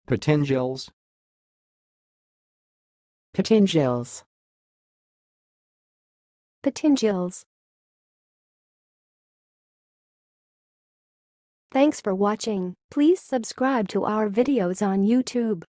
Pettingills. Pettingills. Pettingills. Thanks for watching. Please subscribe to our videos on YouTube.